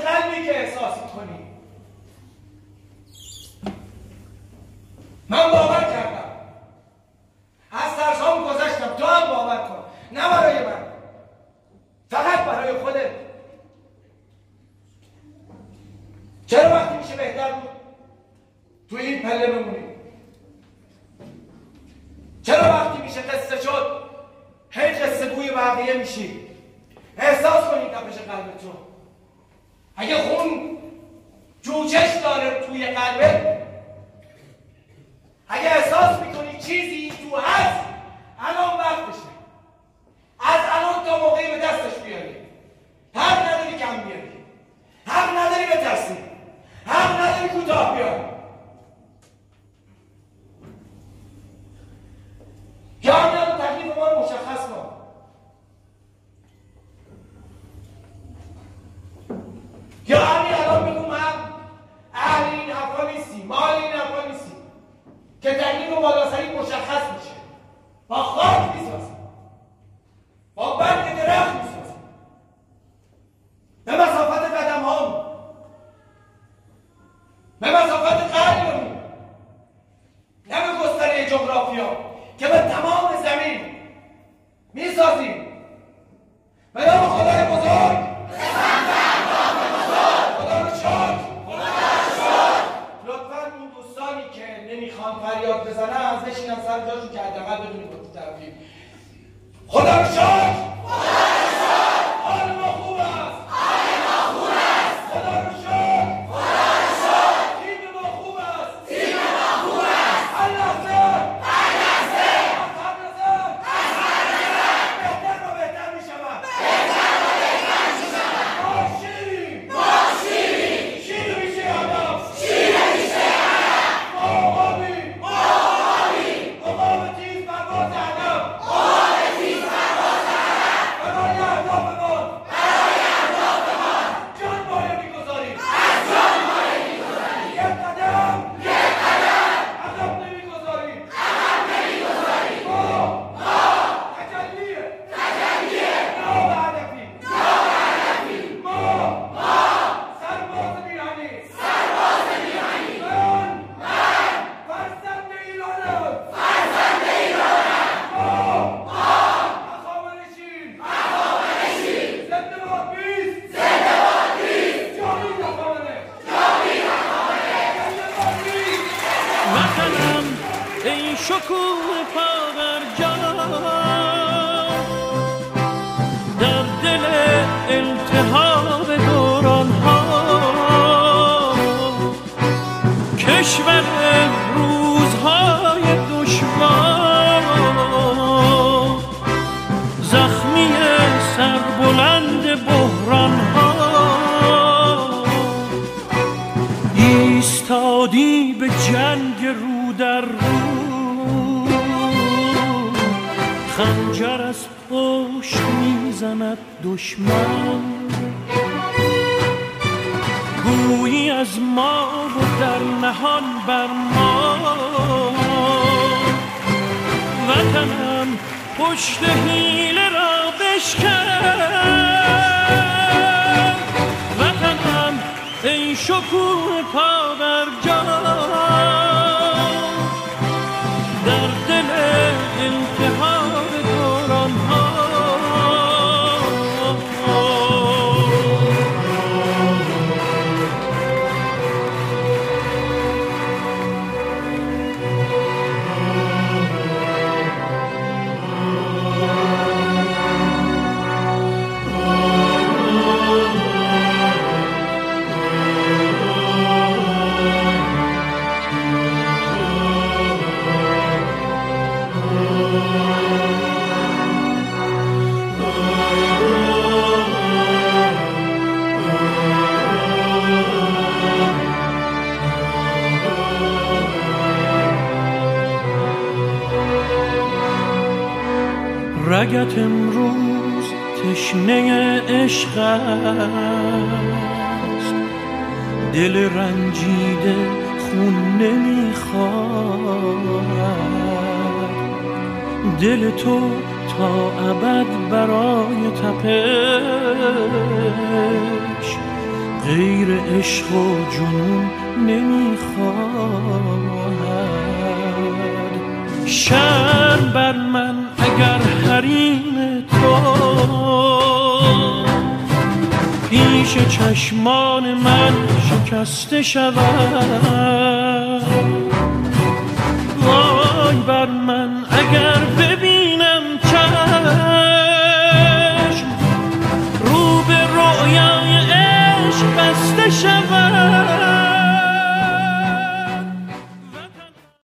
قلبی که احساس میکنی. من باور کردم، از ترسام گذشتم، تو هم باور کن. نه برای من، فقط برای خودت. چرا وقتی میشه بهتر بود تو این پله بمونی؟ چرا وقتی میشه قصه شد هی قصه گوی بقیه میشی؟ احساس کنی تپش قلبتون. اگه خون جوجش داره توی قلبت، اگه احساس میکنی چیزی تو هست، الان وقتشه. از الان تا موقعی به دستش بیاری. حق نداری کم بیاری، حق نداری بترسی، حق نداری کوتاه بیاری. یا همین الان تکلیف ما رو مشخص کن. یا همین الان بگو من اهل این حرفا نیستی، مال این حرفا نیستی، که تکلیف بالا سری مشخص میشه. با خاک میسازی، با برگ درخت میسازی، به مسافت قدم هامون، به مسافت قلبمون، نه به گستره جغرافیا، که به تمام زمین میسازیم. به نام خدای بزرگ، خدا رو شکر. لطفاً اون دوستانی که نمیخوان فریاد بزنن از نشینن سر جاشون که حداقل بدونیم با طرفی. خدا رو شکر. حال ما خوب است. خدا رو شکر. تیم ما خوب است. هر لحظه بهتر و بهتر میشود. ما شیر میشه آدم. ما عقاب تیز پرواز عدم. برای اهدافمان جان باید میگذاریم. یک قدم عقب نمیگذاریم. ما تجلیه نه به هدفی. ما سرباز میهنی. من فرزند ایرانم. ما هخامنشی. زنده باد بیست. جاوید هخامنش. زنده باد بیست. وطنم ای شکوه پادرجان، در دل التهاب دوران ها، کشور روزهای دشوار، زخمی سربلند بحران ها، ایستادی به جنگ رو در رو، خنجر از پشت میزند دشمن، گویی از ما و در نهان بر ما. وطنم پشت حیله را بشکن، وطنم ای شکوه پادرجان، در دل التهاب دوران ها. رگت امروز تشنه عشق است، دل رنجیده خون نمیخواد، دل تو تا ابد برای تپش غیر عشق و جنون نمیخواهد. شرم بر من اگر حریم تو پیش چشمان من شکسته شود. وای بر من